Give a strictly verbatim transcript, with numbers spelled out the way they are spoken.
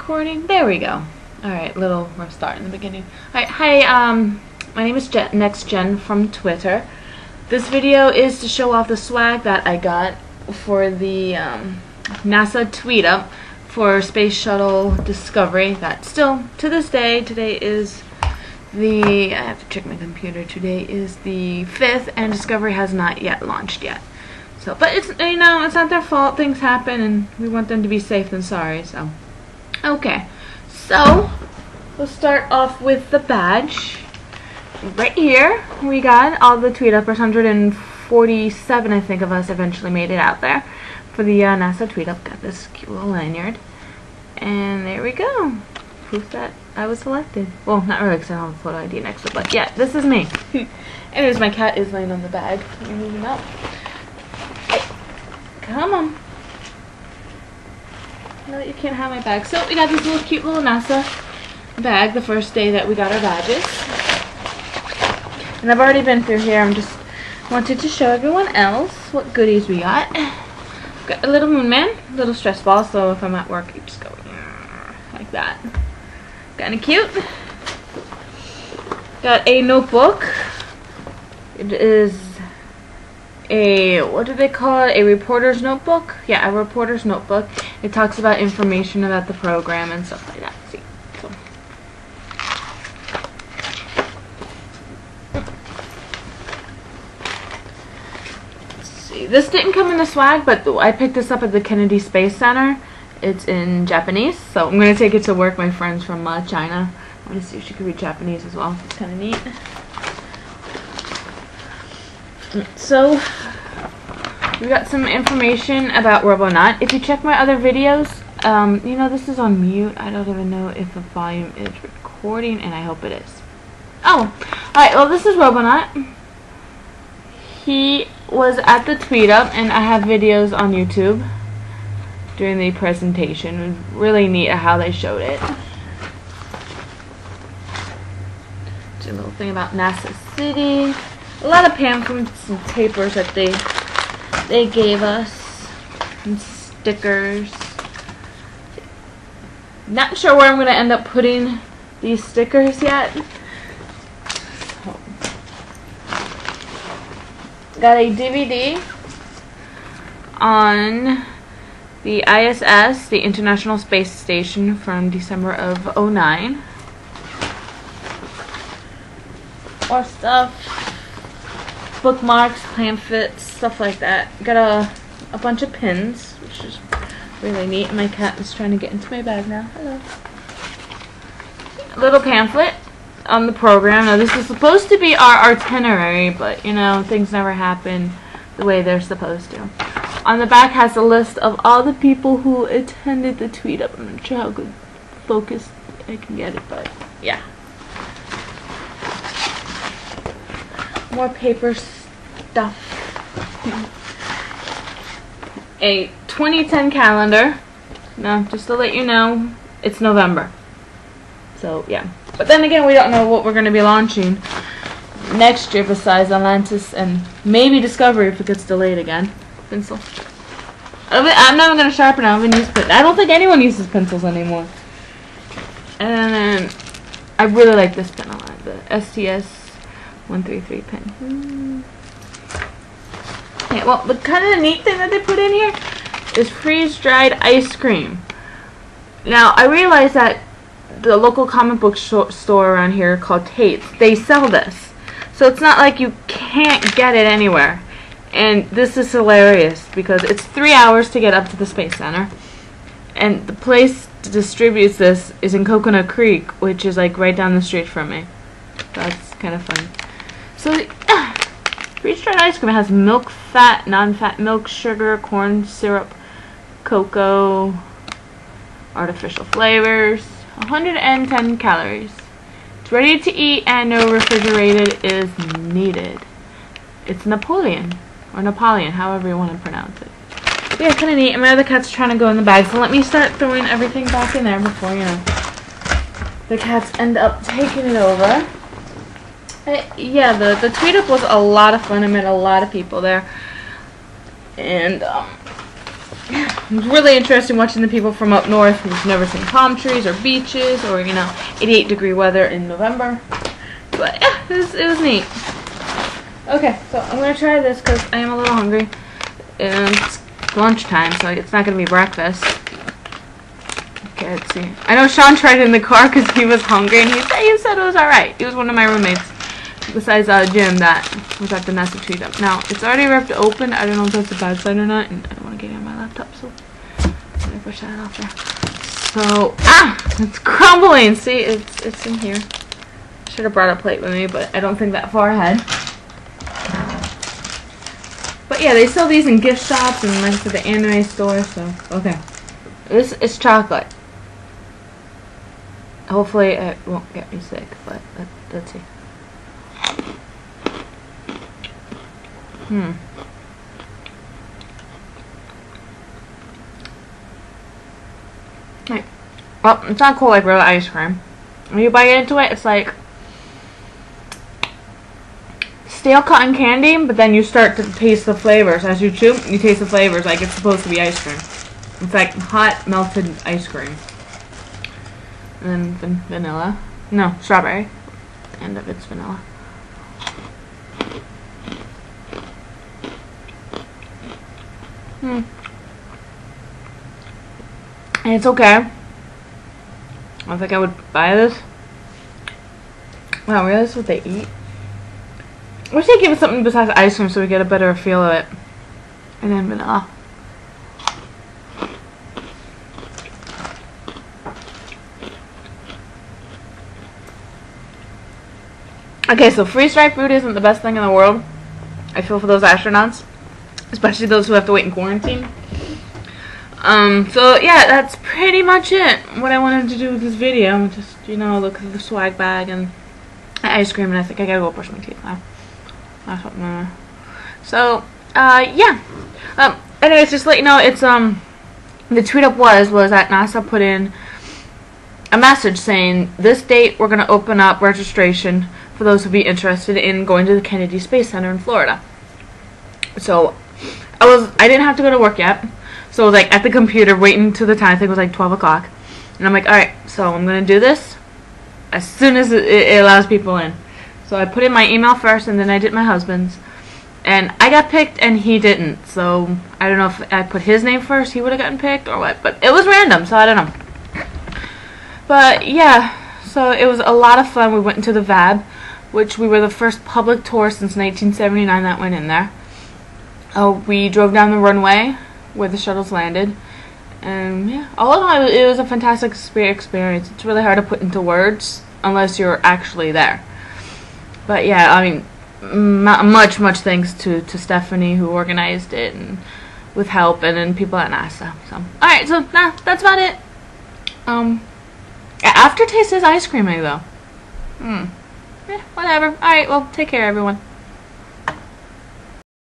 recording? There we go. Alright, little restart in the beginning. Alright, hi, um, my name is Jen, Next Gen from Twitter. This video is to show off the swag that I got for the um, NASA tweet up for Space Shuttle Discovery. That still, to this day, today is the, I have to check my computer, today is the fifth and Discovery has not yet launched yet. So, but it's, you know, it's not their fault, things happen and we want them to be safe than sorry, so. Okay, so, we'll start off with the badge. Right here, we got all the tweet uppers, one hundred forty-seven I think of us eventually made it out there for the uh, NASA tweet up. Got this cute little lanyard. And there we go. Proof that I was selected. Well, not really because I don't have a photo I D next to it, but yeah, this is me. Anyways, my cat is laying on the bag. Let me move him out. Hey, come on. No, you can't have my bag. So we got this little cute little NASA bag the first day that we got our badges. And I've already been through here. I'm just wanted to show everyone else what goodies we got. Got a little moon man, a little stress ball, so if I'm at work, you just go like that. Kinda cute. Got a notebook. It is a, what do they call it? A reporter's notebook? Yeah, a reporter's notebook. It talks about information about the program and stuff like that. See? So. Let's see. This didn't come in the swag, but I picked this up at the Kennedy Space Center. It's in Japanese, so I'm going to take it to work. My friend's from uh, China. I want to see if she could read Japanese as well. It's kind of neat. So, we got some information about Robonaut. If you check my other videos, um, you know, this is on mute. I don't even know if the volume is recording, and I hope it is. Oh, alright, well, this is Robonaut. He was at the tweet up, and I have videos on YouTube during the presentation. It was really neat how they showed it. Just a little thing about NASA City. A lot of pamphlets and papers that they they gave us, and stickers. Not sure where I'm going to end up putting these stickers yet. So. Got a D V D on the I S S, the International Space Station, from December of oh nine. More stuff. Bookmarks, pamphlets, stuff like that. Got a, a bunch of pins, which is really neat. My cat is trying to get into my bag now. Hello. A little pamphlet on the program. Now this is supposed to be our itinerary, but you know, things never happen the way they're supposed to. On the back has a list of all the people who attended the tweet up. I'm not sure how good focused I can get it, but yeah. More paper stuff. A twenty ten calendar. Now, just to let you know, it's November. So, yeah. But then again, we don't know what we're going to be launching next year besides Atlantis and maybe Discovery if it gets delayed again. Pencil. I'm not even going to sharpen it. I haven't used, but I don't think anyone uses pencils anymore. And then, I really like this pen a lot. The S T S one thirty-three pen. Hmm. Okay, well, the kind of neat thing that they put in here is freeze-dried ice cream. Now, I realize that the local comic book store around here called Tate's, they sell this. So it's not like you can't get it anywhere. And this is hilarious because it's three hours to get up to the Space Center. And the place that distributes this is in Coconut Creek, which is like right down the street from me. That's kind of fun. So, uh, freeze-dried ice cream has milk, fat, non-fat milk, sugar, corn syrup, cocoa, artificial flavors, one hundred ten calories. It's ready to eat and no refrigerated is needed. It's Napoleon, or Napoleon, however you want to pronounce it. But yeah, kind of neat. And my other cat's trying to go in the bag, so let me start throwing everything back in there before, you know, the cats end up taking it over. Uh, yeah, the, the tweet up was a lot of fun. I met a lot of people there. And, um, It's really interesting watching the people from up north who've never seen palm trees or beaches or, you know, eighty-eight degree weather in November. But yeah, it was, it was neat. Okay, so I'm going to try this because I am a little hungry. And it's lunchtime, so it's not going to be breakfast. Okay, let's see. I know Sean tried it in the car because he was hungry, and he said, he said it was alright. He was one of my roommates, besides uh, Jim, that was at the Nest to treat him. Now, it's already ripped open. I don't know if that's a bad sign or not, and I don't want to get it on my laptop, so let me push that off there. So, ah! It's crumbling! See, it's, it's in here. Should have brought a plate with me, but I don't think that far ahead. But yeah, they sell these in gift shops and like to the anime store, so okay. This is chocolate. Hopefully it won't get me sick, but let, let's see. Hmm. Right. Well, it's not cool like real ice cream. When you bite into it, it's like stale cotton candy, but then you start to taste the flavors. As you chew, you taste the flavors like it's supposed to be ice cream. It's like hot, melted ice cream. And then van vanilla. No, strawberry. End of it's vanilla. Hmm. And it's okay. I don't think I would buy this. Wow, really? That's what they eat? I wish they'd give us something besides ice cream so we get a better feel of it. And then vanilla. Okay, so freeze-dried food isn't the best thing in the world. I feel for those astronauts. Especially those who have to wait in quarantine. Um, so yeah, that's pretty much it. What I wanted to do with this video. Just, you know, look at the swag bag and the ice cream, and I think I gotta go brush my teeth now. That's what I'm gonna... So, uh, yeah. Um, anyways, just to let you know, it's, um, the tweet up was, was that NASA put in a message saying, this date we're gonna open up registration for those who be interested in going to the Kennedy Space Center in Florida. So, I was, I didn't have to go to work yet. So I was like at the computer waiting till the time, I think it was like twelve o'clock. And I'm like, alright, so I'm gonna do this as soon as it, it allows people in. So I put in my email first, and then I did my husband's. And I got picked, and he didn't. So I don't know if I put his name first, he would have gotten picked, or what. But it was random, so I don't know. But yeah, so it was a lot of fun. We went into the V A B, which we were the first public tour since nineteen seventy-nine that went in there. Oh, we drove down the runway where the shuttles landed. And yeah, all in all, it was a fantastic experience. It's really hard to put into words unless you're actually there. But yeah, I mean, much, much thanks to, to Stephanie who organized it, and with help, and then people at NASA. So, alright, so nah, that's about it. Um, aftertaste is ice creamy though. Hmm. Yeah, whatever. Alright, well, take care everyone.